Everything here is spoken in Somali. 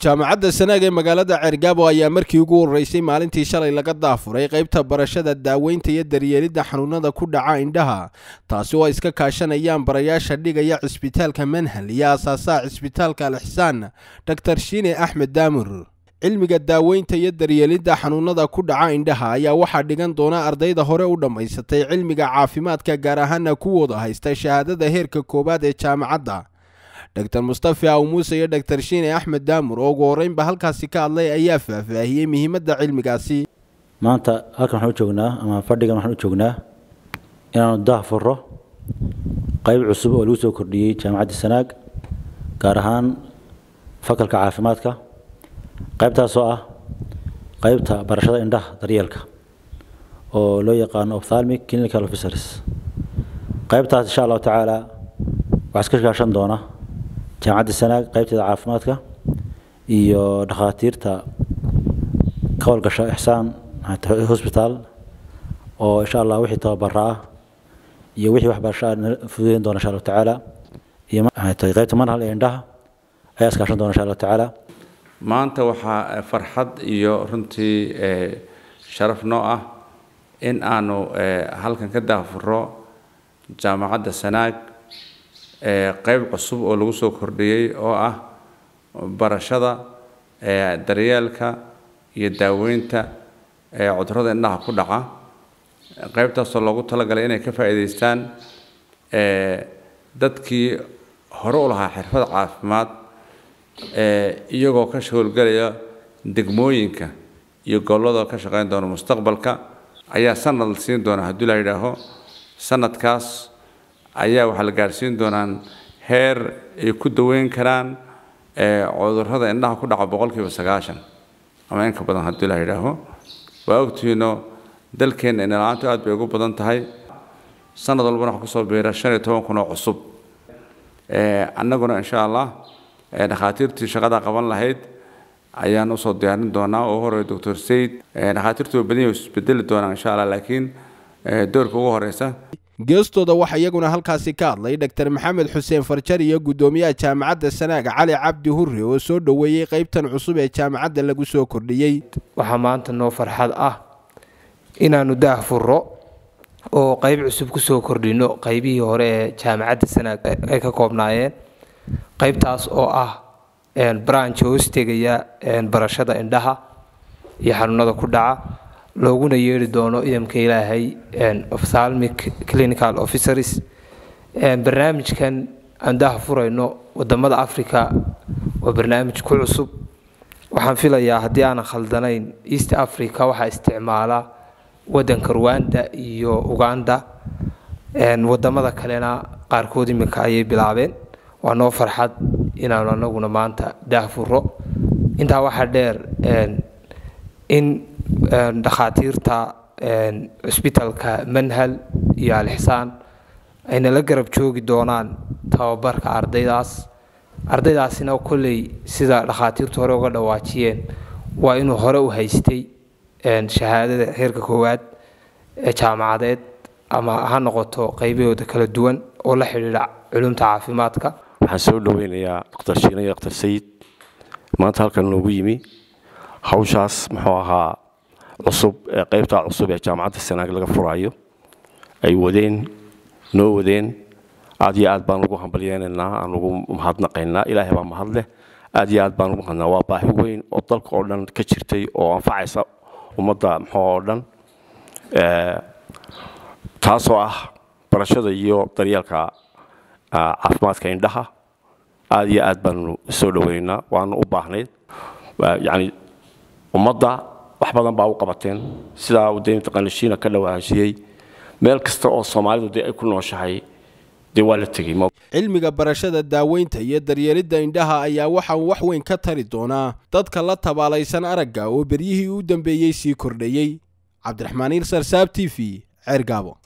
jaamacadda Sanaag ee magaalada Cergaabo ayaa markii ugu horeysay maalintii shalay laga daafuray qaybta barashada daaweynta iyo daryeelidda xanuunada ku dhaca indhaha taasi oo iska kaashanayaan barayaasha dhigaya cisbitaalka Manhal iyo aasaasaha cisbitaalka Al-Ihsaan Dr. Shiine Axmed Daamur. cilmiga daaweynta iyo daryeelidda xanuunada ku dhaca indhaha ayaa waxaa dhigan doona ardayda hore u dhameysatay cilmiga caafimaadka gaar ahaan kuwooda haysta shahaadada heerka koobaad ee jaamacadda. Dr. Mustafa Aw Muuse iyo Dr. Shiine Axmed Daamur oo ugu horeynba halkaasi ka hadlay ayaa faahfaahiyay muhiimadda cilmigaasi. maanta halkan waxaan u joognaa ama fadhigan waxaan u joognaa inaanu daahfuro qayb cusub oo lagu soo kordhiyay jaamacadda Sanaag gaar ahaan fakalka caafimaadka qaybtaas oo ah qaybta barashada indhaha daryeelka oo loo yaqaan ophthalmic clinical officers. qaybtaas insha Allah taala waxa ka shaqeyn doona jaamacadda Sanaag qaybteeda caafimaadka iyo dhakhaatiirta ka howlgasha Ihsaan hospital oo insha Allah wixii tababaraa iyo wixii waxbarasho fududeyn doona insha Allah taala iyo qaybta Manhal ee indhaha ayaa iska kaashan doona insha Allah taala. maanta waxa farxad iyo runtii sharaf noo ah in aanu halkan ka daafuro jaamacadda Sanaag qayb cusub oo lagu soo kordhiyay oo ah barashada daryeelka iyo daaweynta cudurrada indhaha ku dhaca. qaybtaas oo loogu talagalay inay ka faa'iideystaan dadkii hore u lahaa xirfad caafimaad iyagoo ka howlgalaya degmooyinka iyo gobollada ka shaqeyn doona mustaqbalka ayaa sanad la siin doona haddii la yiraahdo. sanadkaas ayaa waxa la gaarsiin doonaan heer ay ku daweyn karaan cudurrada indhaha ku dhaca 90% ama in ka badan haddii la yiraahdo. waa ogtiino dalkeena in la'aantu aad bay ugu badan tahay. sanad walba waxa ku soo beera 15 kun oo cusub. annaguna insha Allah dhakhaatiirtii shaqada qaban lahayd ayaan u soo diyaarin doonaa oo hore Dr. Said dhakhaatiirtu badiyay isbedeli doonaan insha Allah laakiin doorka ugu horeysa geestooda waxa iyaguna halkaasi ka hadlay Dr. Maxamed Xuseen Farjar iyo gudoomiyaha jaamacadda Sanaag Cali Cabdi Hurre oo soo dhaweeyay qaybtan cusub ee jaamacadda lagu soo kordhiyay. waxa maanta noo farxad ah inaanu daahfuro oo qayb cusub ku soo kordhino qaybihii hore ee jaamacadda Sanaag ay ka koobnaayeen. qaybtaas oo ah branch hoostegaya barashada indhaha iyo xanuunada ku dhaca looguna yeeri doono idamka Ilaahay ophthalmic clinical officers. barnaamijkan aan daahfurayno wadamada Afrika waa barnaamij ku cusub. waxaan filayaa haddii aan khaldanayn East Africa waxa isticmaala wadanka Rwanda iyo Uganda. wadamada kalena qaarkood iminka ayay bilaabeen. waa noo farxad inaanu anaguna maanta daahfuro. intaa waxa dheer in dhakhaatiirta cisbitaalka Manhal iyo Al-Ihsaan ayna la garab joogi doonaan tababarka ardaydaasina kulay sida dhakhaatiirtu hore uga dhawaajiyeen waa inuu hore u haystay shahaadada heerka koowaad ee jaamacadeed ama ha noqoto qaybahooda kala duwan oo la xiriira cilmiga caafimaadka. waxaan soo dhaweynayaa Dr. Shiine iyo Dr. Said maanta halkan loogu yimi hawshaas muxuu ahaa cusub qaybta cusub ee jaamacadda Sanaag laga furayo ay wadeen aad iyo aad baan ugu hambalyeynaa aan ugu mahadnaqaynaa. Ilaahay baa mahad leh. aad iyo aad baan ugu mahadnaa. waa baahi weyn oo dalka oo dhan ka jirtay oo anfacaysa ummadda oo dhan taasoo ah barashada iyo daryeelka caafimaadka indhaha. aad iyo aad baan soo dhaweynaa waan u baahnayd yani ummadda wax badan baa u qabateen sida uu deynta qanishiina ka dhawaashiyay meel kasta oo Soomaalidu ay ku nooshahay waa la tagay. cilmiga barashada daaweynta iyo daryeelidda indhaha ayaa waxa wax weyn ka tari doona dadka la tabaalaysan aragga oo beriyihii u dambeeyay sii kordhayay. Cabdiraxmaan Irsar Saab TV Cergaabo.